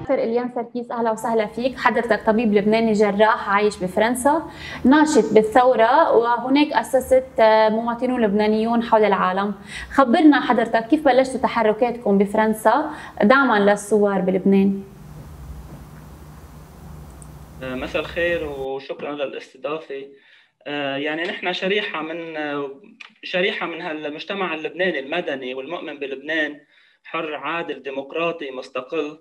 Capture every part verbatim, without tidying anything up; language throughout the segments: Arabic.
دكتور إليان سركيس، أهلا وسهلا فيك. حضرتك طبيب لبناني جراح عايش بفرنسا، ناشط بالثورة، وهناك أسست مواطنون لبنانيون حول العالم. خبرنا حضرتك كيف بلشتوا تحركاتكم بفرنسا دعما للثوار بلبنان؟ مساء الخير وشكرا للاستضافة. يعني نحن شريحة من شريحة من هالمجتمع اللبناني المدني والمؤمن بلبنان حر عادل ديمقراطي مستقل،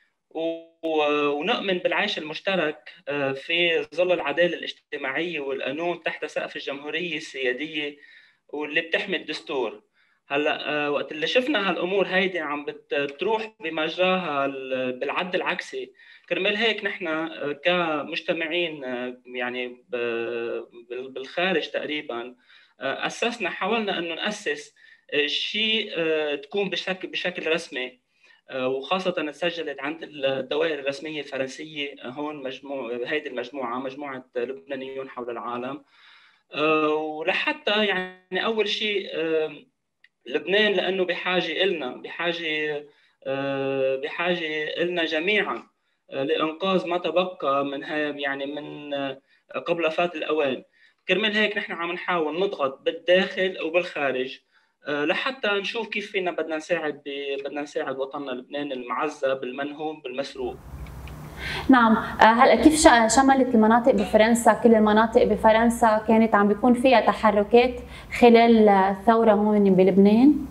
ونؤمن بالعيش المشترك في ظل العدالة الاجتماعية والقانون تحت سقف الجمهورية السيادية واللي بتحمي الدستور. هلا وقت اللي شفنا هالامور هيدي عم بتروح بمجراها بالعد العكسي، كرمال هيك نحن كمجتمعين يعني بالخارج تقريبا اسسنا حاولنا انه ناسس شيء تكون بشكل بشكل رسمي، وخاصة تسجلت عند الدوائر الرسمية الفرنسية هون. مجموعة هيدي المجموعة مجموعة لبنانيون حول العالم، ولحتى يعني أول شيء لبنان لأنه بحاجة إلنا بحاجة بحاجة إلنا جميعا لإنقاذ ما تبقى من يعني من قبل فات الأوان. كرمال هيك نحن عم نحاول نضغط بالداخل وبالخارج لحتى نشوف كيف فينا بدنا نساعد بدنا نساعد وطننا لبنان المعذب المنهوب بالمسروق. نعم، هلا كيف شملت المناطق بفرنسا؟ كل المناطق بفرنسا كانت عم بيكون فيها تحركات خلال الثورة هون بلبنان؟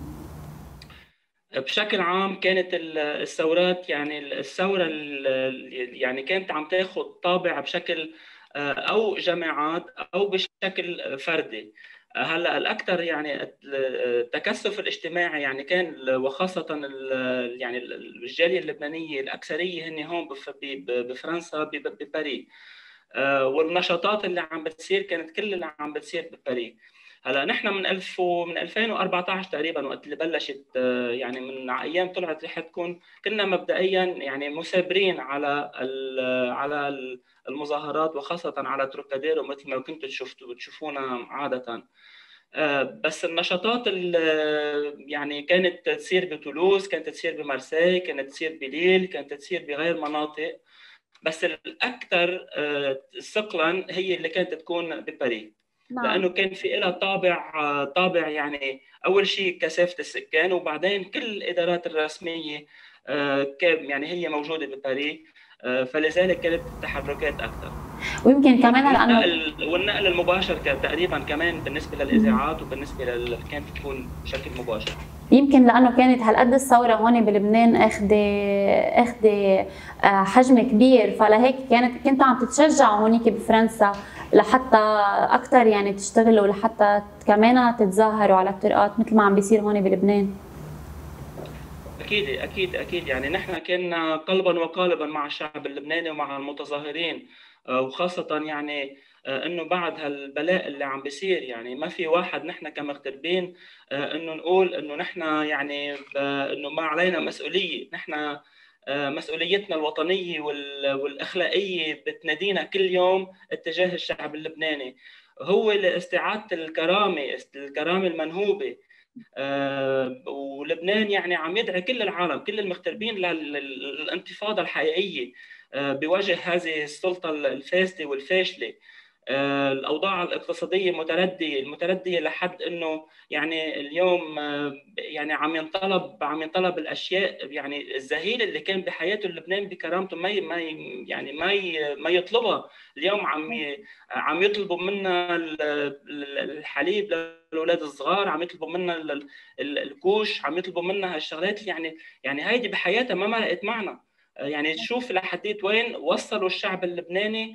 بشكل عام كانت الثورات يعني الثورة يعني كانت عم تاخذ طابع بشكل او جماعات او بشكل فردي. هلا الاكثر يعني التكثف الاجتماعي يعني كان، وخاصه يعني الجاليه اللبنانيه الاكثريه هن هون بفرنسا بباريس، والنشاطات اللي عم بتصير كانت كلها عم بتصير بباريس. هلا نحن من ألف ومن ألفين وأربعطعش تقريبا وقت اللي بلشت يعني من ايام طلعت رح تكون، كنا مبدئيا يعني مثابرين على على المظاهرات وخاصه على تروكاديرو مثل ما كنتوا تشوفوا تشوفونا عاده. بس النشاطات اللي يعني كانت تصير بتولوز، كانت تصير بمارسيل، كانت تصير بليل، كانت تصير بغير مناطق، بس الاكثر ثقلا هي اللي كانت تكون بباريس. نعم. لانه كان في لها طابع طابع يعني اول شيء كثافه السكان، وبعدين كل الادارات الرسميه يعني هي موجوده بباريس، فلذلك كانت التحركات اكثر. ويمكن كمان لانه والنقل والنقل المباشر تقريبا كمان بالنسبه للاذاعات وبالنسبه لل كانت تكون بشكل مباشر. يمكن لانه كانت هالقد الثوره هون بلبنان اخذه اخذه حجم كبير، فلهيك كانت كنتوا عم تتشجعوا هونيك بفرنسا لحتى اكثر يعني تشتغلوا، لحتى كمان تتظاهروا على الطرقات مثل ما عم بيصير هون بلبنان. اكيد اكيد اكيد يعني نحن كنا قلبا وقالبا مع الشعب اللبناني ومع المتظاهرين، وخاصه يعني انه بعد هالبلاء اللي عم بيصير يعني ما في واحد نحن كمغتربين انه نقول انه نحن يعني انه ما علينا مسؤوليه. نحن مسؤوليتنا الوطنيه والاخلاقيه بتنادينا كل يوم اتجاه الشعب اللبناني، هو لاستعاده الكرامه الكرامه المنهوبه. آه ولبنان يعني عم يدعي كل العالم كل المغتربين للانتفاضه الحقيقيه آه بوجه هذه السلطه الفاسده والفاشله. آه الاوضاع الاقتصاديه مترديه المترديه لحد انه يعني اليوم آه يعني عم ينطلب عم ينطلب الاشياء، يعني الزهيل اللي كان بحياته لبنان بكرامته ما ما يعني ما ما يطلبها اليوم. عم عم يطلبوا منا الحليب الاولاد الصغار، عم يطلبوا منا الكوش، عم يطلبوا منا هالشغلات. يعني يعني هيدي بحياتها ما مرقت معنا. يعني تشوف لحديت وين وصلوا الشعب اللبناني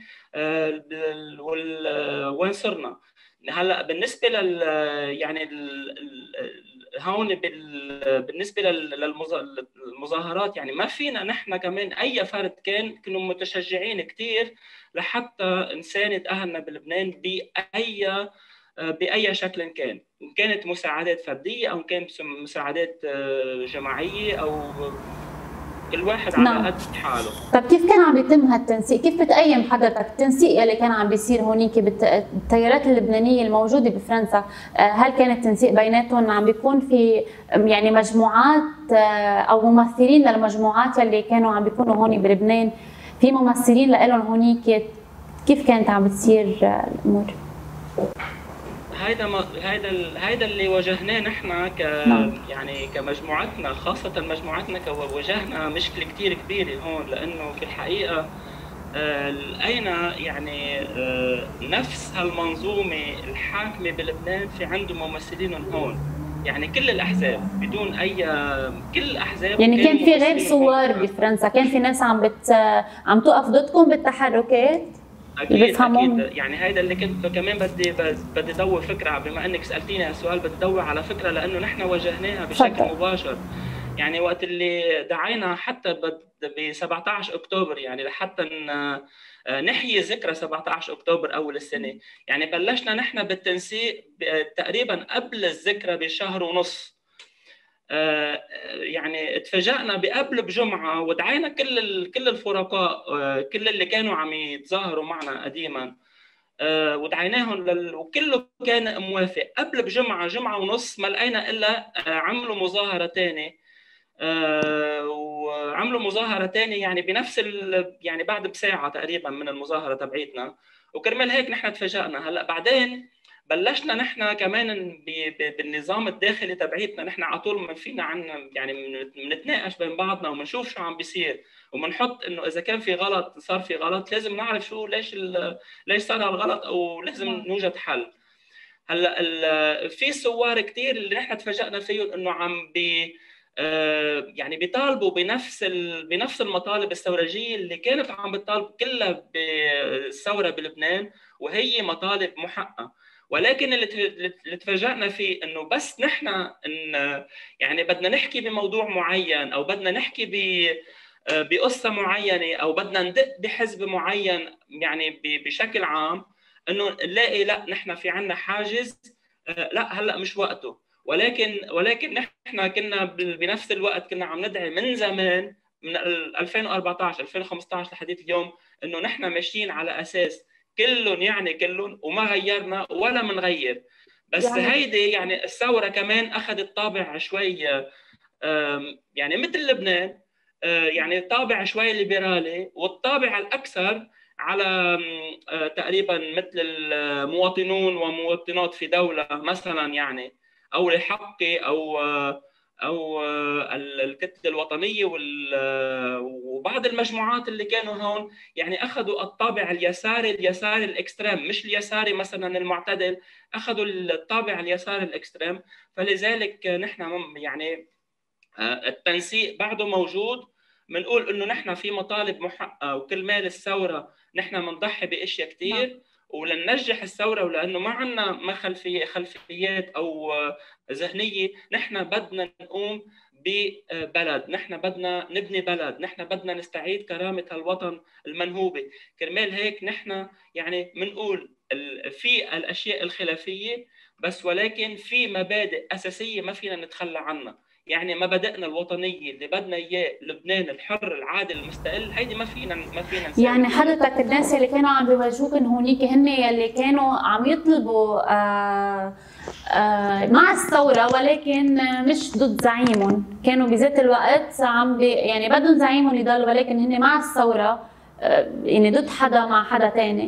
وين صرنا هلا. بالنسبه لل يعني هون بالنسبه للمظاهرات يعني ما فينا نحن كمان اي فرد كان كانوا متشجعين كثير لحتى نساند اهلنا بلبنان باي باي شكل كان، ان كانت مساعدات فرديه او كانت مساعدات جماعيه او كل واحد على نعم. قد حاله. طب كيف كان عم بيتم هالتنسيق؟ كيف بتقيم حضرتك التنسيق اللي كان عم بيصير هونيك بالتيارات اللبنانيه الموجوده بفرنسا؟ هل كان التنسيق بيناتهم عم بيكون في يعني مجموعات او ممثلين للمجموعات اللي كانوا عم بيكونوا هون بلبنان، في ممثلين لهم هونيك؟ كيف كانت عم بتصير الامور؟ هيدا ما هيدا هيدا اللي واجهناه نحن ك نعم. يعني كمجموعتنا، خاصة مجموعتنا واجهنا مشكلة كثير كبيرة هون، لأنه في الحقيقة لقينا يعني آه نفس هالمنظومة الحاكمة بلبنان في عنده ممثلين هون، يعني كل الأحزاب بدون أي كل الأحزاب. يعني كان في غير ثوار بفرنسا، كان في ناس عم بت عم توقف ضدكم بالتحركات؟ اكيد اكيد، يعني هيدا اللي كنت كمان بدي بدي ادور فكره، بما انك سالتيني هالسؤال بدي ادور على فكره، لانه نحن واجهناها بشكل فضل. مباشر. يعني وقت اللي دعينا حتى ب سبعة عشر اكتوبر، يعني لحتى نحيي ذكرى سبعة عشر اكتوبر اول السنه، يعني بلشنا نحن بالتنسيق تقريبا قبل الذكرى بشهر ونص. يعني اتفاجأنا بقبل بجمعة ودعينا كل كل الفرقاء، كل اللي كانوا عم يتظاهروا معنا قديما، ودعيناهم لل... وكله كان موافق. قبل بجمعة جمعة ونص ما لقينا إلا عملوا مظاهرة تانية، وعملوا مظاهرة تانية يعني بنفس ال... يعني بعد بساعة تقريبا من المظاهرة تبعيتنا، وكرمال هيك نحن تفاجأنا. هلا بعدين بلشنا نحن كمان بالنظام الداخلي تبعيتنا، نحن على طول ما فينا عن يعني بنتناقش بين بعضنا وبنشوف شو عم بيصير، وبنحط انه اذا كان في غلط صار في غلط لازم نعرف شو ليش ليش صار هالغلط او لازم نوجد حل. هلا في ثوار كثير اللي نحن تفاجئنا فيهم انه عم بي يعني بيطالبوا بنفس بنفس المطالب الثورجيه اللي كانت عم بتطالب كلها بالثوره بلبنان، وهي مطالب محققه. ولكن اللي تفاجئنا فيه انه بس نحن إن يعني بدنا نحكي بموضوع معين، او بدنا نحكي ب بقصه معينه، او بدنا ندق بحزب معين يعني بشكل عام، انه نلاقي لا نحن في عنا حاجز، لا هلا مش وقته. ولكن ولكن نحن كنا بنفس الوقت كنا عم ندعي من زمان، من ألفين وأربعة عشر ألفين وخمسة عشر لحديت اليوم، انه نحن ماشيين على اساس كلهم يعني كلهم، وما غيرنا ولا منغير. بس يعني هيدي يعني الثوره كمان اخذت طابع شوي يعني مثل لبنان، يعني طابع شوي ليبرالي، والطابع الاكثر على تقريبا مثل المواطنون ومواطنات في دوله مثلا، يعني او الحقي او او الكتله الوطنيه وبعض المجموعات اللي كانوا هون، يعني اخذوا الطابع اليساري اليساري الاكستريم، مش اليساري مثلا المعتدل، اخذوا الطابع اليساري الاكستريم. فلذلك نحن يعني التنسيق بعده موجود، بنقول انه نحن في مطالب محققه، وكل مال الثوره نحن بنضحي باشياء كثير ولننجح الثوره، ولانه ما عندنا ما خلفيه خلفيات او ذهنيه، نحن بدنا نقوم ببلد، نحن بدنا نبني بلد، نحن بدنا نستعيد كرامه الوطن المنهوبه. كرمال هيك نحن يعني بنقول في الاشياء الخلافيه بس، ولكن في مبادئ اساسيه ما فينا نتخلى عنها. يعني مبادئنا الوطنيه اللي بدنا اياه لبنان الحر العادل المستقل، هيدي ما فينا ما فينا نسوي. يعني حضرتك الناس اللي كانوا عم بيواجهوكم هونيك هن اللي كانوا عم يطلبوا آآ آآ مع الثوره، ولكن مش ضد زعيمهم، كانوا بذات الوقت عم بي يعني بدهم زعيمهم يضل، ولكن هن مع الثوره يعني ضد حدا مع حدا ثاني.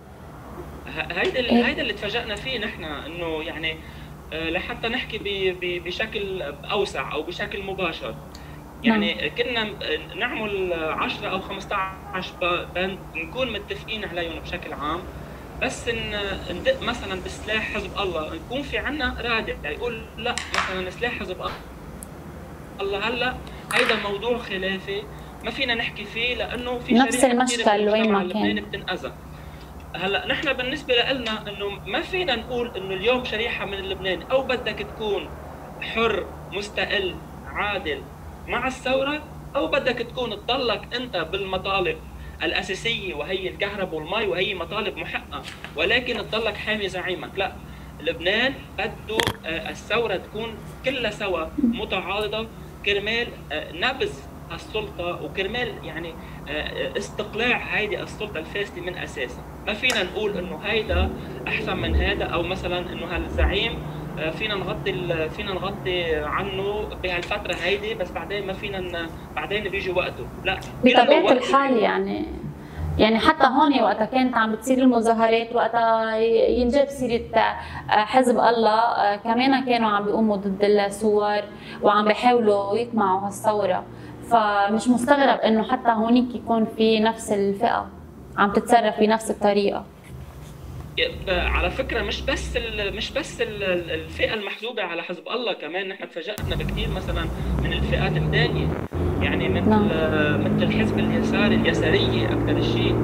هيدا هيدا اللي تفاجئنا فيه نحن، انه يعني لحتى نحكي بشكل اوسع او بشكل مباشر، يعني كنا نعمل عشرة او خمسة عشر بند نكون متفقين عليهم بشكل عام، بس ندق مثلا بسلاح حزب الله، يكون في عنا رادع يقول لا مثلا سلاح حزب الله هلا هيدا موضوع خلافي ما فينا نحكي فيه، لانه في نفس المشكل وين ما كان بتنأذى. هلا نحن بالنسبه لنا انه ما فينا نقول انه اليوم شريحه من لبنان او بدك تكون حر مستقل عادل مع الثوره، او بدك تكون تضلك انت بالمطالب الاساسيه وهي الكهرباء والمي وهي مطالب محققه، ولكن تضلك حامي زعيمك. لا، لبنان بده الثوره تكون كلها سوا متعاضده كرمال نبذ السلطه وكرمال يعني استقلاع هيدي السلطه الفاسده من اساسها. ما فينا نقول انه هيدا احسن من هذا، او مثلا انه هالزعيم فينا نغطي فينا نغطي عنه بهالفتره هيدي، بس بعدين ما فينا بعدين بيجي وقته. لا، بطبيعه الحال يعني يعني حتى هون وقتها كانت عم بتصير المظاهرات، وقتها ينجاب سيره حزب الله كمان كانوا عم بيقوموا ضد الثوار وعم بيحاولوا يقمعوا هالثوره، فمش مستغرب انه حتى هونيك يكون في نفس الفئه عم تتصرف بنفس الطريقه. على فكره مش بس مش بس الفئه المحسوبه على حزب الله، كمان نحن تفاجئنا بكثير مثلا من الفئات الثانيه، يعني مثل نعم. مثل الحزب اليساري اليساريه اكثر شيء،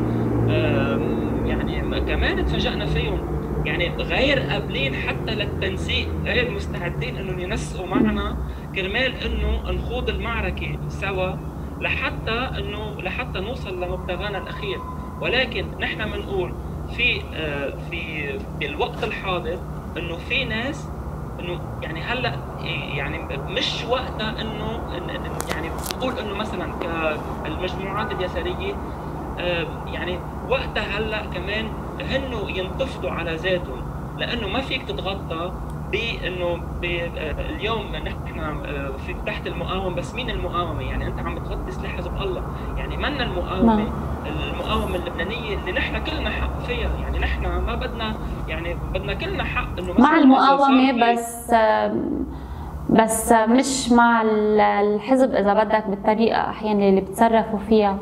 يعني كمان تفاجئنا فيهم، يعني غير قابلين حتى للتنسيق، غير مستعدين انهم ينسقوا معنا كرمال انه نخوض المعركه سوا لحتى انه لحتى نوصل لمبتغانا الاخير. ولكن نحن بنقول في في بالوقت الحاضر انه في ناس انه يعني هلا يعني مش وقتها انه يعني بقول انه مثلا كالمجموعات اليساريه يعني وقتها هلا كمان هنو ينتفضوا على ذاتهم، لانه ما فيك تتغطى بانه اليوم نحن في تحت المقاومه، بس مين المقاومه؟ يعني انت عم بتغطي سلاح حزب الله، يعني منا المقاومه المقاومه اللبنانيه اللي نحن كلنا حق فيها، يعني نحن ما بدنا يعني بدنا كلنا حق انه مع المقاومه، بس بس مش مع الحزب اذا بدك بالطريقه احيانا اللي بتصرفوا فيها.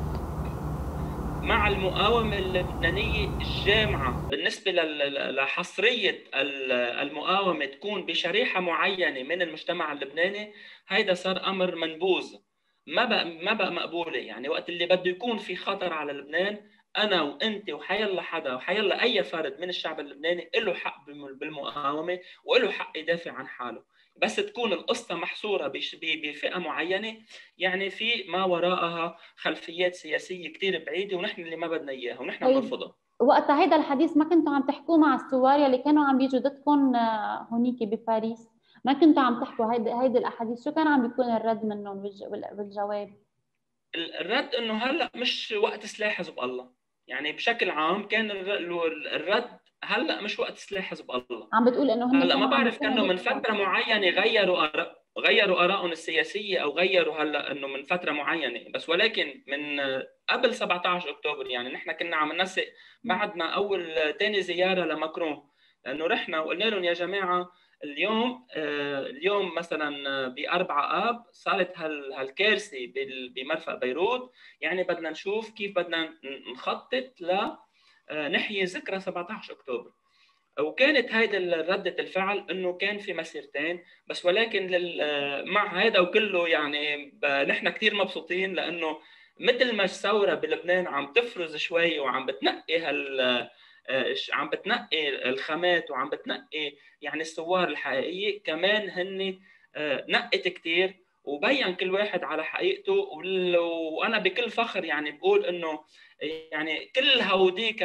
مع المقاومة اللبنانية الجامعة بالنسبة لحصرية المقاومة تكون بشريحة معينة من المجتمع اللبناني، هيدا صار أمر منبوذ، ما بقى ما بقى مقبولة. يعني وقت اللي بده يكون في خطر على لبنان، أنا وأنت وحيلا حدا وحيلا أي فرد من الشعب اللبناني له حق بالمقاومة وله حق يدافع عن حاله، بس تكون القصة محصورة بفئة معينة، يعني في ما وراءها خلفيات سياسية كتير بعيدة، ونحن اللي ما بدنا إياها ونحن بنرفضها. وقتها هيدا الحديث ما كنتوا عم تحكوا مع الثوار اللي كانوا عم بيجوا ضدكم هونيك بباريس؟ ما كنتوا عم تحكوا هيدي هيدي الأحاديث؟ شو كان عم بيكون الرد منهم بالجواب؟ الرد إنه هلأ مش وقت سلاح حزب الله، يعني بشكل عام كان الرد هلا مش وقت سلاح حزب الله. عم بتقول انه هن هلا ما بعرف كانوا من فتره معينه غيروا آراء غيروا آرائهم السياسيه، او غيروا هلا انه من فتره معينه، بس ولكن من قبل سبعة عشر اكتوبر يعني نحن كنا عم ننسق بعد ما اول ثاني زياره لماكرون، لانه رحنا وقلنا لهم يا جماعه اليوم اليوم مثلا ب أربعة آب صارت هالكارثه بمرفأ بيروت، يعني بدنا نشوف كيف بدنا نخطط ل نحيي ذكرى سبعة عشر اكتوبر. وكانت هيدا ردة الفعل انه كان في مسيرتين، بس ولكن مع هيدا وكله يعني نحن كثير مبسوطين، لانه مثل ما الثوره بلبنان عم تفرز شوي وعم بتنقي هال عم بتنقي الخامات وعم بتنقي يعني الثوار الحقيقيه، كمان هن نقت كثير وبين كل واحد على حقيقته. وانا بكل فخر يعني بقول انه يعني كل هوديك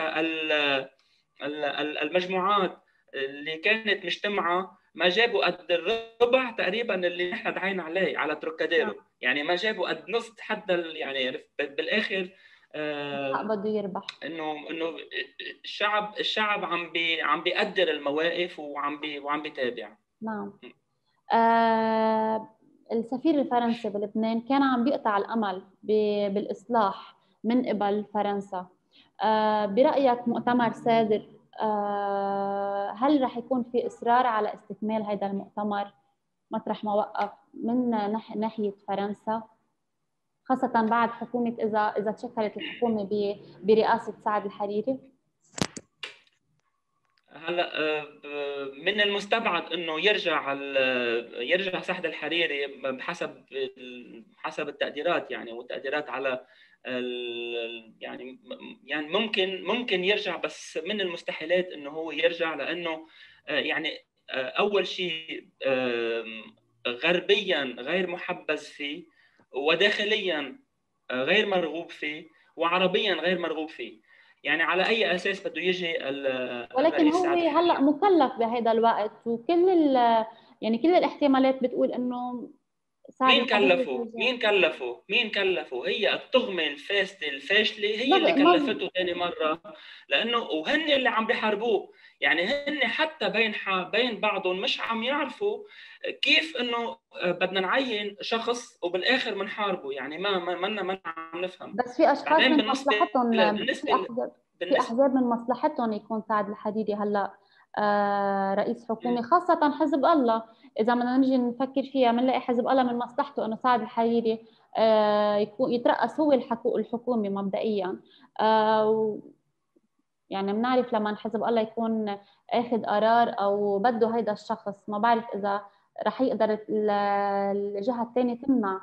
المجموعات اللي كانت مجتمعة ما جابوا قد الربع تقريبا اللي نحن دعينا عليه على تروكاديرو، يعني ما جابوا قد نص حتى يعني بالاخر آه بده يربح. انه انه الشعب الشعب عم بي عم بيقدر المواقف وعم بي وعم بيتابع. نعم. آه السفير الفرنسي بلبنان كان عم بيقطع الامل بالاصلاح من قبل فرنسا. آه برأيك مؤتمر صادر، آه هل رح يكون في إصرار على استكمال هذا المؤتمر مطرح ما وقف من ناحية فرنسا، خاصة بعد حكومة إذا إذا تشكلت الحكومة برئاسة سعد الحريري؟ هلا من المستبعد انه يرجع يرجع سعد الحريري بحسب حسب التقديرات، يعني والتقديرات على يعني يعني ممكن ممكن يرجع، بس من المستحيلات انه هو يرجع، لانه يعني اول شيء غربيا غير محبذ فيه، وداخليا غير مرغوب فيه، وعربيا غير مرغوب فيه. يعني على اي اساس بده يجي ولكن هو هلا مكلف بهذا الوقت، وكل يعني كل الاحتمالات بتقول انه سعد مين الحريري كلفه؟ توجيه. مين كلفه؟ مين كلفه؟ هي التهمة الفاسدة الفاشلة هي ما اللي ب... ما كلفته ثاني مرة، لأنه وهن اللي عم بيحاربوه. يعني هن حتى بين ح... بين بعضهم مش عم يعرفوا كيف إنه بدنا نعين شخص وبالآخر بنحاربه. يعني ما ما ما ما عم نفهم. بس في اشخاص بعدين من بالنسبة ل... مصلحتهم، بالنسبة في ل... احزاب في بالنسبة احزاب من مصلحتهم يكون سعد الحريري هلا آه رئيس حكومه، خاصه حزب الله. اذا بدنا نجي نفكر فيها بنلاقي حزب الله من مصلحته انه سعد الحريري آه يكون يترأس هو الحكو الحكومه مبدئيا. آه يعني بنعرف لما حزب الله يكون اخذ قرار او بده هيدا الشخص، ما بعرف اذا رح يقدر ال- الجهه الثانيه تمنع.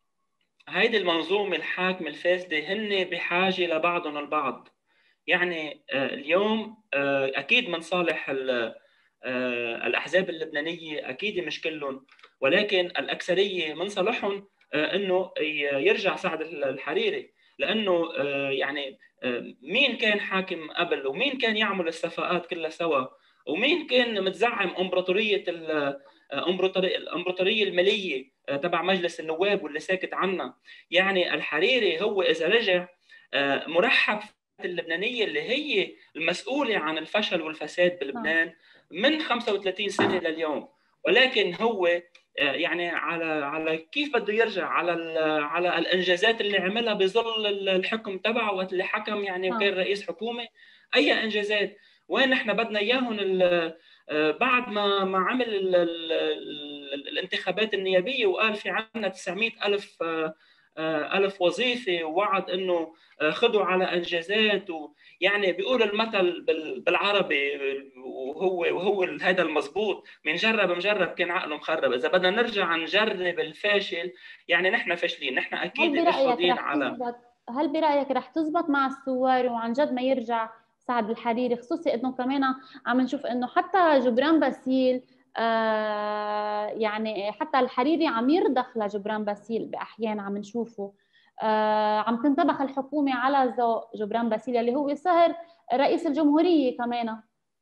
هيدي المنظومة الحاكمة الفاسدة هن بحاجة لبعضهم البعض. يعني آه، اليوم آه، أكيد من صالح ال- آه، الأحزاب اللبنانية، أكيد مش كلهم، ولكن الأكثرية من صالحهم آه، إنه ي- يرجع سعد الحريري. لأنه آه، يعني آه، مين كان حاكم قبل، ومين كان يعمل الصفقات كلها سوا، ومين كان متزعم إمبراطورية ال- آه، إمبراطورية الإمبراطورية المالية آه، تبع مجلس النواب واللي ساكت عنها. يعني الحريري هو إذا رجع آه، مرحب اللبنانية اللي هي المسؤولة عن الفشل والفساد نعم. بلبنان من خمسة وثلاثين سنة لليوم. ولكن هو آه، يعني على على كيف بده يرجع على على الانجازات اللي عملها بظل الحكم تبعه وقت اللي حكم، يعني وكان نعم. رئيس حكومه. اي انجازات؟ وين نحن بدنا اياهم ال- آه، بعد ما ما عمل ال- ال- ال- الانتخابات النيابيه وقال في عندنا تسعمئة الف آه، آه، الف وظيفه، ووعد انه آه، خذوا على انجازات. ويعني بيقول المثل بال- بالعربي، وهو وهو هذا المضبوط: من جرب مجرب كان عقله مخرب. اذا بدنا نرجع نجرب الفاشل، يعني نحن فاشلين، نحن هل اكيد مش برأيك راضيين رح على. تزبط هل برأيك رح تزبط مع الثوار وعن جد ما يرجع سعد الحريري؟ خصوصي انه كمان عم نشوف انه حتى جبران باسيل، آه يعني حتى الحريري عم يرضخ لجبران باسيل باحيان عم نشوفه. آه عم تنتبخ الحكومة على ذوق جبران باسيل اللي هو صهر رئيس الجمهورية كمان.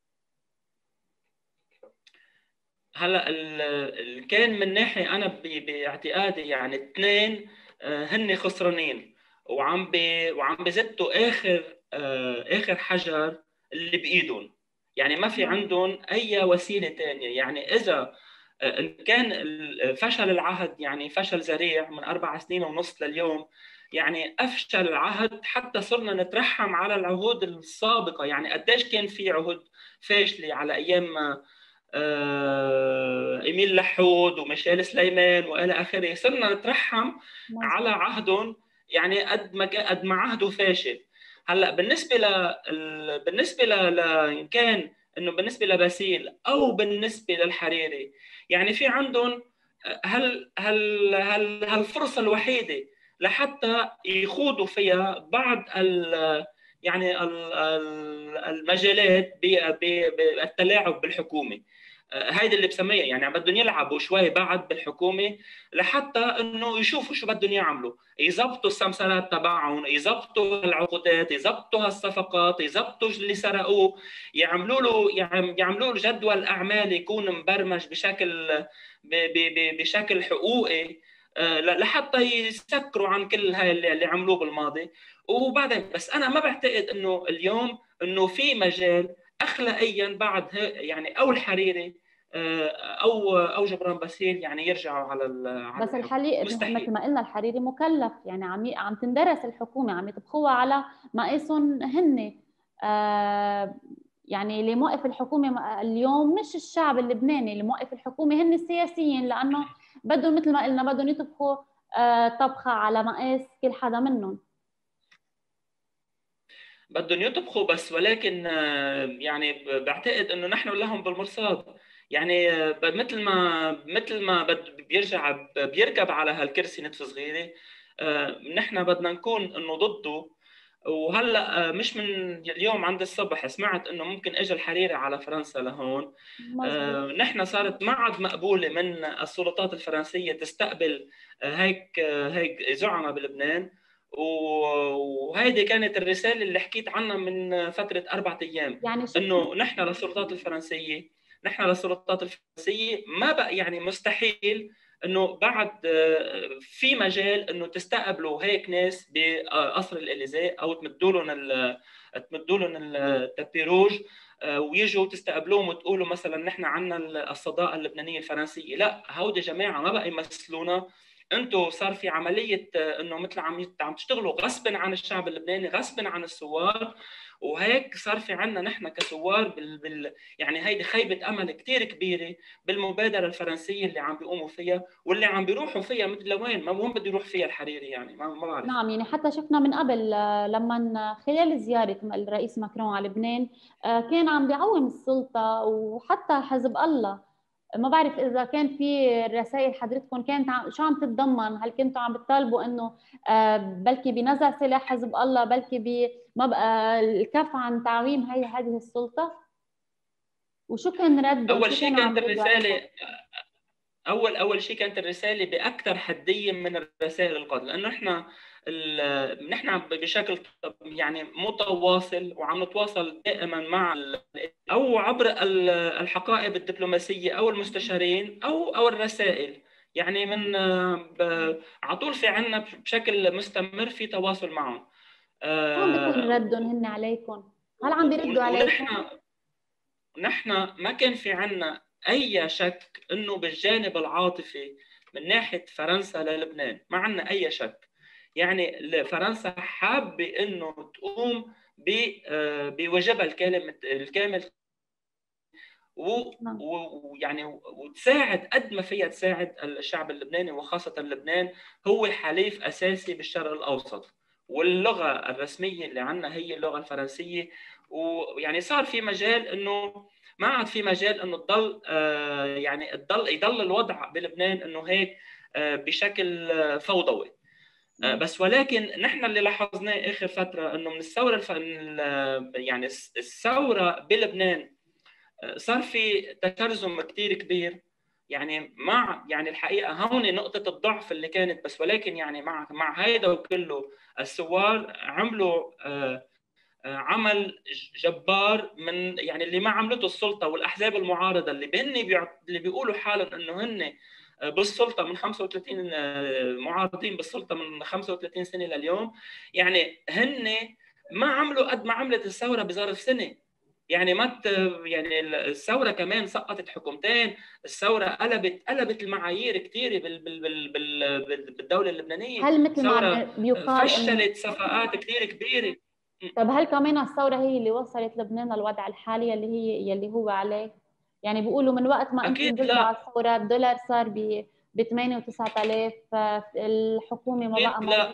هلا ال- ال- كان من ناحيه انا ب- باعتقادي يعني اثنين آه، هن خسرانين، وعم بي وعم بزتوا اخر آه، اخر حجر اللي بايدهم. يعني ما في نعم. عندهم اي وسيله ثانيه. يعني اذا آه، ان كان ال- فشل العهد، يعني فشل ذريع من اربع سنين ونص لليوم، يعني افشل العهد حتى صرنا نترحم على العهود السابقه. يعني قديش كان في عهود فاشله على ايام آه، ايميل لحود وميشيل سليمان والى اخره، صرنا نترحم على مزبوط. عهدهم. يعني قد ما كان- قد ما عهده فاشل. هلا بالنسبه ل ال- بالنسبه ل ل- إن كان انه بالنسبه لباسيل او بالنسبه للحريري، يعني في عندهم هل هل هل هالفرصه الوحيده لحتى يخوضوا فيها بعض ال يعني ال- ال- المجالات ب- ب- بالتلاعب بالحكومه. هيدي اللي بسميها يعني بدهم يلعبوا شوي بعد بالحكومه لحتى انه يشوفوا شو بدهم يعملوا، يظبطوا السمسرات تبعهم، يظبطوا العقودات، يظبطوا هالصفقات، يظبطوا اللي سرقوه، يعملوا له يعملوا له جدول اعمال يكون مبرمج بشكل ب- ب- بشكل حقوقي آه، لحتى يسكروا عن كل هاي اللي اللي عملوه بالماضي. وبعدين بس انا ما بعتقد انه اليوم انه في مجال اخلاقيا بعد يعني او الحريري آه، او او جبران باسيل يعني يرجعوا على على بس الحكم. الحقيقة مثل مستحيل. ما قلنا الحريري مكلف، يعني عم ي- عم تندرس الحكومة، عم يطبخوها على مقاسهم هن. آه يعني اللي موقف الحكومة م- اليوم مش الشعب اللبناني، اللي موقف الحكومة هن السياسيين، لأنه بدهم مثل ما قلنا بدهم يطبخوا آه طبخة على مقاس كل حدا منهم. بدهم يطبخوا بس، ولكن آه، يعني ب- بعتقد انه نحن لهم بالمرصاد. يعني آه، ب- مثل ما مثل ما بد- بيرجع ب- بيركب على هالكرسي نتف صغيره، آه، نحن بدنا نكون انه ضده. وهلا آه، مش من اليوم عند الصبح سمعت انه ممكن اجى الحريري على فرنسا لهون. مزبوط. آه، نحن صارت ما عاد مقبوله من السلطات الفرنسيه تستقبل آه، هيك آه، هيك زعماء بلبنان. وهيدي كانت الرسالة اللي حكيت عنها من فترة أربعة أيام، يعني شفت. إنه نحن للسلطات الفرنسية نحن للسلطات الفرنسية ما بقى يعني مستحيل انه بعد في مجال انه تستقبلوا هيك ناس بقصر الاليزيه، او تمدوا لهم ال- تمدوا لهم التابي روج، ويجوا تستقبلوهم وتقولوا مثلا نحن عندنا الصداقه اللبنانيه الفرنسيه. لا، هودي جماعه ما بقى يمثلونا. انتم صار في عمليه انه مثل عم عم تشتغلوا غصبا عن الشعب اللبناني، غصبا عن الثوار. وهيك صار في عندنا نحن كثوار بال... بال... يعني هيدي خيبه امل كثير كبيره بالمبادره الفرنسيه اللي عم بيقوموا فيها، واللي عم بيروحوا فيها مثل لوين ما وين بده يروح فيها الحريري، يعني ما ما بعرف. نعم، يعني حتى شفنا من قبل آه، لما خلال زيارة الرئيس ماكرون على لبنان آه، كان عم بيعوم السلطة وحتى حزب الله. ما بعرف إذا كان في رسائل حضرتكم كانت عم شو عم تتضمن. هل كنتوا عم بتطالبوا إنه آه، بلكي بنزع سلاح حزب الله، بلكي ب ما بقى الكف عن تعويم هي هذه السلطة؟ وشو كان ردهم؟ اول شو شيء كانوا عم كانت بيردوا عليكم؟ الرساله اول اول شيء كانت الرساله باكثر حديه من رسائل القتل، لانه احنا ال- نحن بشكل يعني متواصل وعم نتواصل دائما مع ال- او عبر ال- الحقائب الدبلوماسيه او المستشارين او او الرسائل. يعني من ب- على طول في عندنا بشكل مستمر في تواصل معهم. شو عم بيكون آه، ردهم هن عليكم؟ هل عم بيردوا ونحن عليكم؟ نحن ما كان في عنا أي شك إنه بالجانب العاطفي من ناحية فرنسا للبنان ما عنا أي شك. يعني فرنسا حابة إنه تقوم ب- آه، بواجبها الكامل الكامل، نعم. ويعني وتساعد قد ما فيها تساعد الشعب اللبناني، وخاصة لبنان هو حليف أساسي بالشرق الأوسط، واللغة الرسمية اللي عندنا هي اللغة الفرنسية. ويعني صار في مجال إنه ما عاد في مجال إنه تضل آه، يعني تضل يضل الوضع بلبنان إنه هيك آه، بشكل آه، فوضوي. آه، مم. بس ولكن نحن اللي لاحظناه آخر فترة إنه من الثورة الف... يعني الثورة بلبنان صار في تشرذم كثير كبير. يعني مع يعني الحقيقه هون نقطه الضعف اللي كانت، بس ولكن يعني مع مع هيدا وكله الثوار عملوا آه، آه، عمل جبار من يعني اللي ما عملته السلطه والاحزاب المعارضه اللي بهن اللي بيقولوا حالهم انه هن آه، بالسلطه من خمسة وثلاثين آه، معارضين بالسلطه من خمسة وثلاثين سنه لليوم. يعني هن ما عملوا قد ما عملت الثوره بظرف سنه. يعني ما ت... يعني الثوره كمان سقطت حكومتين. الثوره قلبت قلبت المعايير كثيره بال... بال... بال... بال... بالدوله اللبنانيه. هل مثل ما ثوره عم بيقال انه، فشلت صفقات كثير كبيره. طب هل كمان الثورة هي اللي وصلت لبنان للوضع الحالي اللي هي يلي هو عليه؟ يعني بيقولوا من وقت ما انتم اكيد نزلتوا على لا. الثورة الدولار صار ب ب ثمانية وتسعة آلاف، الحكومة ما اكيد بقى موجود. لا.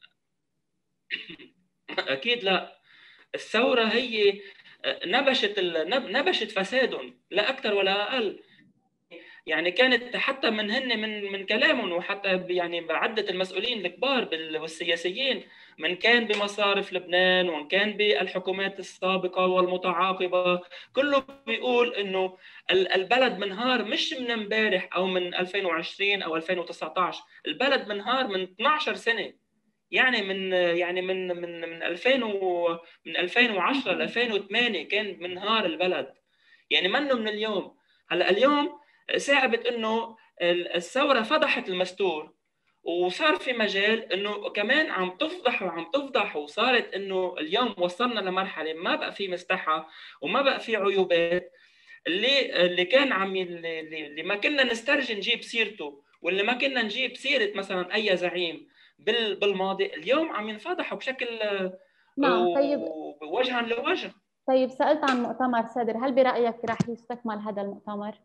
اكيد لا. الثوره هي نبشت ال... نبشت فساد لا اكثر ولا اقل. يعني كانت حتى من هن من من كلامهم، وحتى يعني بعدة المسؤولين الكبار والسياسيين، من كان بمصارف لبنان ومن كان بالحكومات السابقة والمتعاقبة، كله بيقول انه البلد منهار مش من امبارح او من ألفين وعشرين او ألفين وتسعة عشر، البلد منهار من اثنعش سنة. يعني من يعني من من من ألفين و من ألفين وعشرة ل ألفين وثمانية كان منهار البلد. يعني منه من اليوم. هلا اليوم صعبت انه الثوره فضحت المستور، وصار في مجال انه كمان عم تفضح وعم تفضح، وصارت انه اليوم وصلنا لمرحله ما بقى في مستحى وما بقى في عيوبات. اللي اللي كان عم اللي, اللي ما كنا نسترجي نجيب سيرته، واللي ما كنا نجيب سيره مثلا اي زعيم بالماضي، اليوم عم ينفضحوا بشكل نعم. طيب. وجها لوجه. طيب، سألت عن مؤتمر صدر، هل برأيك رح يستكمل هذا المؤتمر؟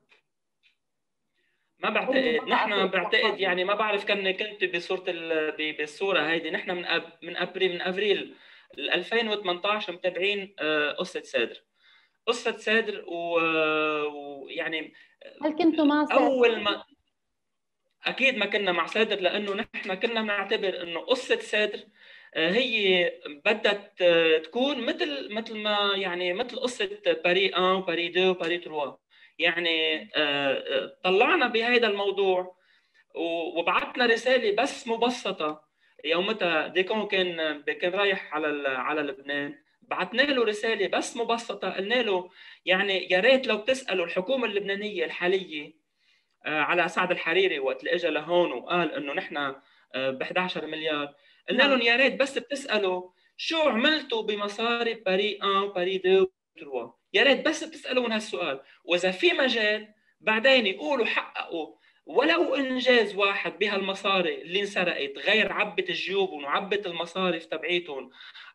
ما هو بعتقد. ما بقى في نحن بعتقد إصلاحات؟ يعني ما بعرف كان كنت بصوره ال... بالصوره هيدي. نحن من أب... من ابريل من ابريل ألفين وثمانية عشر متابعين آه، قصه سادر. قصه سادر ويعني هل كنتوا مع سياسة؟ اول ما اكيد ما كنا مع سادر، لانه نحن كنا بنعتبر انه قصه سادر آه، هي بدها ت- تكون مثل مثل ما يعني مثل قصه باري واحد وباري اثنين وباري ثلاثة. يعني آه، آه، طلعنا بهذا الموضوع وبعثنا رساله بس مبسطه. يومتها ديكون كان كان رايح على على لبنان، بعثنا له رساله بس مبسطه، قلنا له يعني يا ريت لو بتسالوا الحكومه اللبنانيه الحاليه على سعد الحريري وقت اللي اجى لهون وقال انه نحن ب احد عشر مليار، قلنا نعم. لهم يا ريت بس بتسالوا شو عملتوا بمصاري باري واحد وباري اثنين وثلاثة، يا ريت بس بتسالون هالسؤال، واذا في مجال بعدين يقولوا حققوا ولو انجاز واحد بهالمصاري اللي انسرقت غير عبة الجيوب وعبة المصاريف تبعيتهم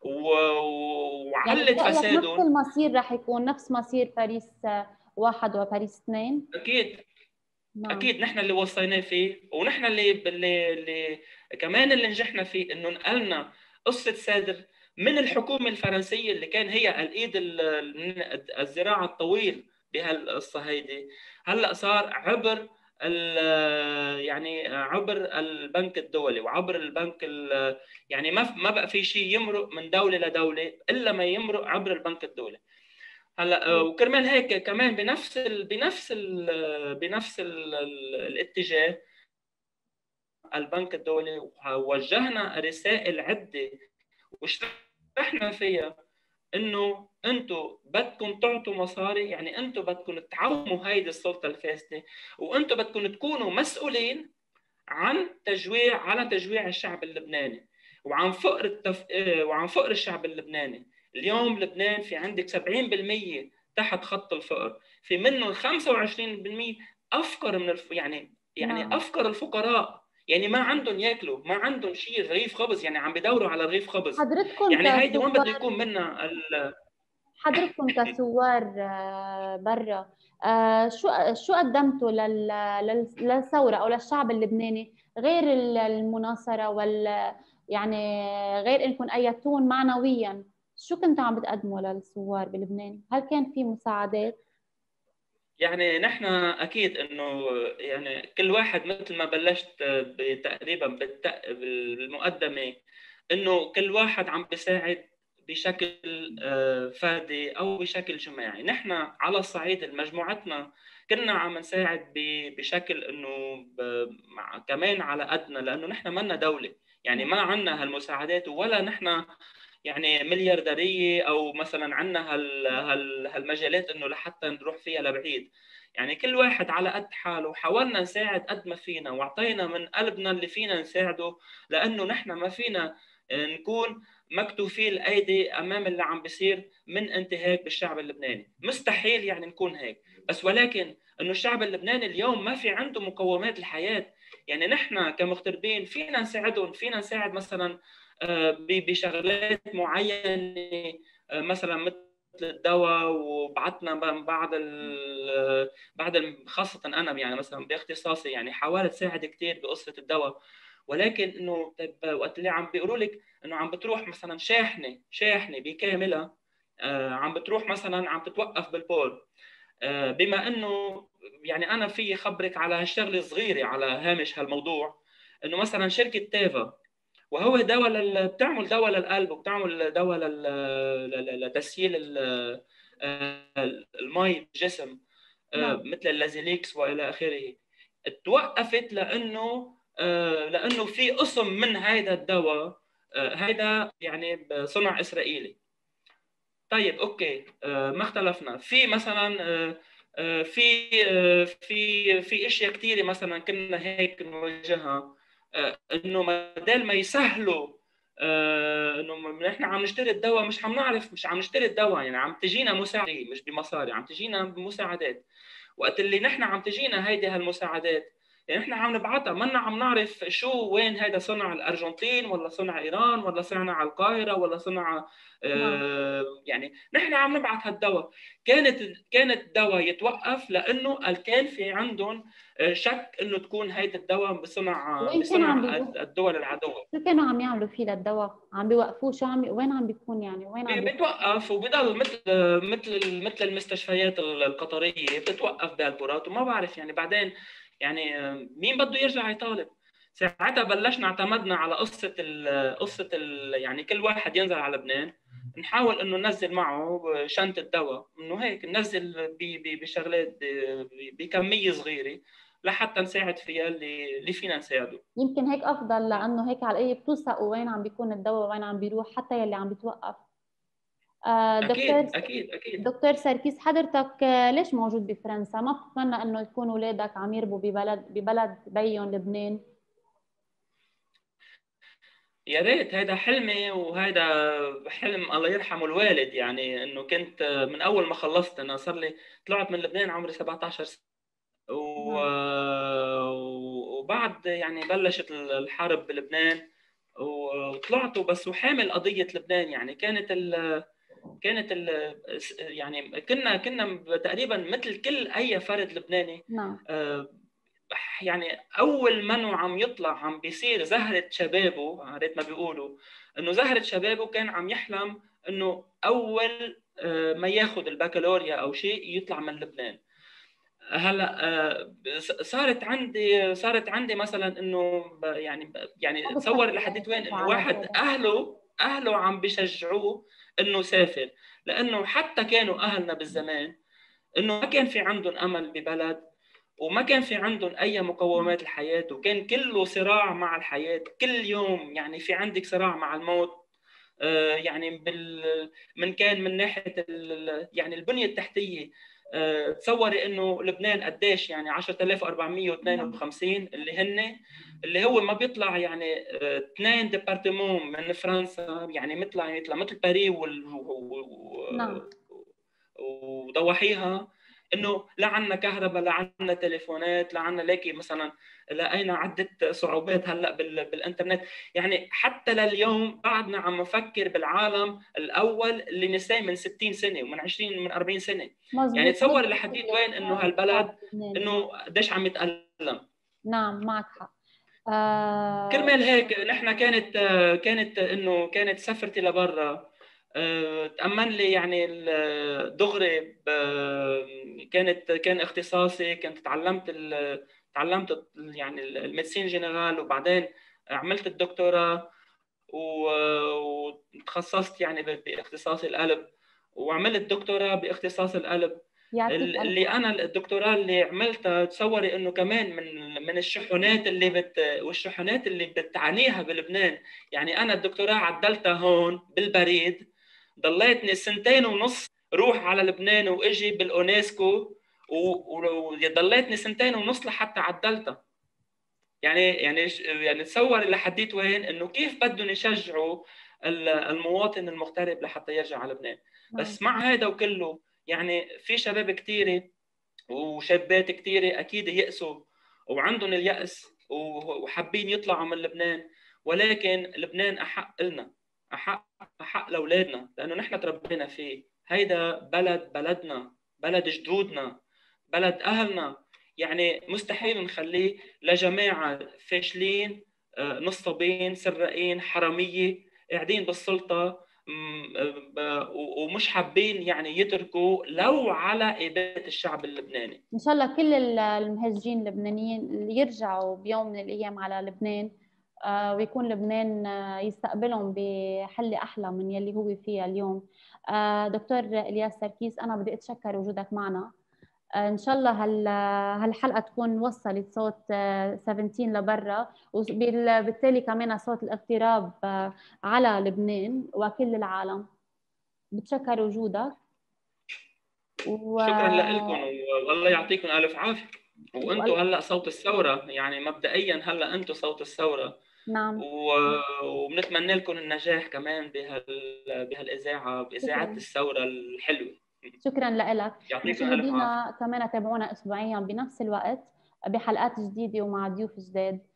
يعني وعلت برأيك نفس فسادهم. المصير رح يكون نفس مصير باريس واحد وباريس اثنين؟ اكيد نعم. اكيد نحن اللي وصيناه فيه، ونحن اللي اللي, اللي كمان اللي نجحنا فيه انه نقلنا قصه سادر من الحكومه الفرنسيه اللي كان هي الايد الذراع الطويل بهالقصه هيدي، هلا صار عبر يعني عبر البنك الدولي وعبر البنك يعني ما ما بقى في شيء يمرق من دوله لدوله الا ما يمرق عبر البنك الدولي. هلا وكرمال هيك كمان بنفس ال بنفس ال بنفس ال الاتجاه البنك الدولي وجهنا رسائل عده وشرحنا فيها انه انتم بدكم تعطوا مصاري، يعني انتم بدكم تعوموا هيدي السلطه الفاسده، وانتم بدكم تكونوا مسؤولين عن تجويع على تجويع الشعب اللبناني وعن فقر التف... وعن فقر الشعب اللبناني. اليوم لبنان في عندك سبعين بالمئة تحت خط الفقر، في منهم خمسة وعشرين بالمئة افقر من الف... يعني يعني نعم. افقر الفقراء، يعني ما عندهم ياكلوا، ما عندهم شيء رغيف خبز، يعني عم بدوروا على رغيف خبز. حضرتكم يعني هيدي وين بده كثوار يكون منها ال... حضرتكم كثوار آه، برا، آه، شو شو قدمتوا لل- لل- للثورة أو للشعب اللبناني غير ال- المناصرة وال يعني غير إنكم أيدتون معنويا؟ شو كنتوا عم بتقدموا للثوار بلبنان؟ هل كان في مساعدات؟ يعني نحن اكيد انه يعني كل واحد مثل ما بلشت تقريبا بالمقدمه انه كل واحد عم بيساعد بشكل آه، فردي او بشكل جماعي. نحن على الصعيد مجموعتنا كنا عم نساعد بشكل انه كمان على قدنا، لانه نحن منا دوله، يعني ما عندنا هالمساعدات ولا نحن يعني مليارديريه او مثلا عندنا هال هال هالمجالات انه لحتى نروح فيها لبعيد. يعني كل واحد على قد حاله حاولنا نساعد قد ما فينا واعطينا من قلبنا اللي فينا نساعده، لانه نحن ما فينا نكون مكتوفي الايدي امام اللي عم بيصير من انتهاك بالشعب اللبناني، مستحيل يعني نكون هيك. بس ولكن انه الشعب اللبناني اليوم ما في عنده مقومات الحياه، يعني نحن كمغتربين فينا نساعدهم، فينا نساعد مثلا بشغلات معينه مثلا مثل الدواء، وبعتنا بعد ال بعد ال خاصه انا يعني مثلا باختصاصي يعني حاولت ساعد كثير بقصه الدواء. ولكن انه طيب وقت اللي عم بيقولوا لك انه عم بتروح مثلا شاحنه شاحنه بكاملها آه عم بتروح مثلا عم تتوقف بالبول، آه بما انه يعني انا في خبرك على هالشغله صغيره على هامش هالموضوع، انه مثلا شركه تيفا وهو دواء لل... بتعمل دواء للقلب وبتعمل دواء لل... لتسييل ال... المي بالجسم نعم. مثل اللازيليكس والى اخره، توقفت لانه لانه في قسم من هذا الدواء هذا يعني صنع اسرائيلي. طيب اوكي ما اختلفنا في مثلا في في في اشياء كثيره مثلا كنا هيك نواجهها، انه بدل ما يسهلوا انه نحن عم نشتري الدواء مش عم نعرف مش عم نشتري الدواء، يعني عم تجينا مساعدة مش بمصاري، عم تجينا بمساعدات. وقت اللي نحن عم تجينا هيدي هالمساعدات يعني نحن عم نبعتها منا عم نعرف شو وين هذا صنع الارجنتين ولا صنع ايران ولا صنع على القاهره ولا صنع نعم. آه يعني نحن عم نبعت هالدواء. كانت كانت الدواء يتوقف لانه كان في عندهم شك انه تكون هيدي الدواء بصنع وين كانوا عم بصنع بيروحوا؟ الدول العدوه. شو كانوا عم يعملوا فيه للدواء؟ عم بيوقفوه؟ شو عم وين عم بيكون يعني وين عم بيكون؟ بتوقف وبضل مثل مثل مثل المستشفيات القطريه بتتوقف بهالبورات وما بعرف يعني بعدين يعني مين بده يرجع يطالب. ساعتها بلشنا اعتمدنا على قصه ال قصه ال يعني كل واحد ينزل على لبنان نحاول انه ننزل معه شنطه دواء، انه هيك ننزل بشغلات بكميه صغيره لحتى نساعد فيها اللي اللي فينا نساعده. يمكن هيك افضل، لانه هيك على الاقل بتوثقوا وين عم بيكون الدواء وين عم بيروح، حتى يلي عم بيتوقف. آه، دكتور اكيد اكيد اكيد. دكتور سركيس، حضرتك آه، ليش موجود بفرنسا؟ ما بتتمنى انه يكون اولادك عم يربوا ببلد ببلد بيهم لبنان؟ يا ريت، هيدا حلمي، وهيدا حلم الله يرحمه الوالد. يعني انه كنت من اول ما خلصت، انا صار لي طلعت من لبنان عمري سبعتاشر سنة، و... نعم. وبعد يعني بلشت الحرب بلبنان وطلعت بس، وحامل قضية لبنان. يعني كانت ال... كانت ال... يعني كنا كنا تقريبا مثل كل اي فرد لبناني. نعم. آه، يعني اول منه عم يطلع عم بيصير زهرة شبابه، عرفت ما بيقولوا انه زهرة شبابه، كان عم يحلم انه اول آه، ما ياخذ البكالوريا او شيء يطلع من لبنان. هلا آه، صارت عندي صارت عندي مثلا انه ب- يعني يعني ما تصور بتفكر يعني لحديت وين ترجع انه على واحد بلدك؟ اهله اهله عم بيشجعوه انه سافر. لانه حتى كانوا اهلنا بالزمان انه ما كان في عندهم امل ببلد، وما كان في عندهم اي مقومات الحياه، وكان كله صراع مع الحياه كل يوم. يعني في عندك صراع مع الموت. آه، يعني بال من كان من ناحيه ال... يعني البنيه التحتيه. آه، تصوري انه لبنان قديش يعني عشرة آلاف وأربعمية واثنين وخمسين اللي هن اللي هو ما بيطلع يعني آه، اثنين ديبارتمون من فرنسا، يعني مثل يعني مثل مثل باريس وال... نعم. وضواحيها. انه لا عندنا كهرباء، لا عندنا تليفونات، لا عندنا لاقي مثلا، لقينا عده صعوبات هلا بال... بالانترنت. يعني حتى لليوم بعدنا عم نفكر بالعالم الاول اللي نساه من ستين سنه ومن عشرين من أربعين سنه. يعني مزبوط، تصور مزبوط لحديت اللي وين انه صار الشعب هالبلد اللبناني. انه قديش عم يتألم. نعم، معك حق. آه كرمال هيك نحن كانت كانت انه كانت سفرتي لبرا. آه، تأمن لي يعني ال- دغري ب- كانت كان اختصاصي، كنت تعلمت ال- تعلمت ال- يعني الميدسين جنرال، وبعدين عملت الدكتوراه و- وتخصصت يعني ب- باختصاص القلب، وعملت دكتوراه باختصاص القلب. يعطيك الف اللي انا الدكتوراه اللي عملتها، تصوري انه كمان من من الشحنات اللي بت والشحنات اللي بتعانيها بلبنان. يعني انا الدكتوراه عدلتها هون بالبريد، ضليتني سنتين ونص روح على لبنان واجي بالاونسكو، وضليتني سنتين ونص لحتى عدلتها. يعني يعني يعني تصور لحديت وين انه كيف بدهم يشجعوا المواطن المغترب لحتى يرجع على لبنان. نعم. بس مع هذا وكله، يعني في شباب كثيره وشابات كثيره اكيد يأسوا وعندهم اليأس وحابين يطلعوا من لبنان. ولكن لبنان احق لنا، احق احق لاولادنا، لانه نحن تربينا فيه. هيدا بلد بلدنا، بلد جدودنا، بلد اهلنا. يعني مستحيل نخليه لجماعه فاشلين، آه، نصابين سراقين حراميه قاعدين بالسلطه، ومش حابين يعني يتركوا لو على إبادة الشعب اللبناني. ان شاء الله كل المهجرين اللبنانيين اللي يرجعوا بيوم من الايام على لبنان، آه، ويكون لبنان آه، يستقبلهم بحل احلى من يلي هو فيها اليوم. آه، دكتور الياس سركيس، انا بدي اتشكر وجودك معنا. آه، ان شاء الله هال هالحلقه تكون وصلت صوت آه، سبعتاشر لبرا، وبالتالي كمان صوت الاغتراب آه، على لبنان وكل العالم. بتشكر وجودك و... شكرا لكم، والله يعطيكم ألف عافية. وأنتم و... هلأ صوت الثورة، يعني مبدئيا هلأ أنتم صوت الثورة. نعم. و... وبنتمنى لكم النجاح كمان بهال... بهالإذاعة، بإذاعة شكرا. الثورة الحلوة. شكرا لك. يعطيكم ألف عافية. مشاهدينا كمان تابعونا اسبوعيا بنفس الوقت بحلقات جديده ومع ضيوف جداد.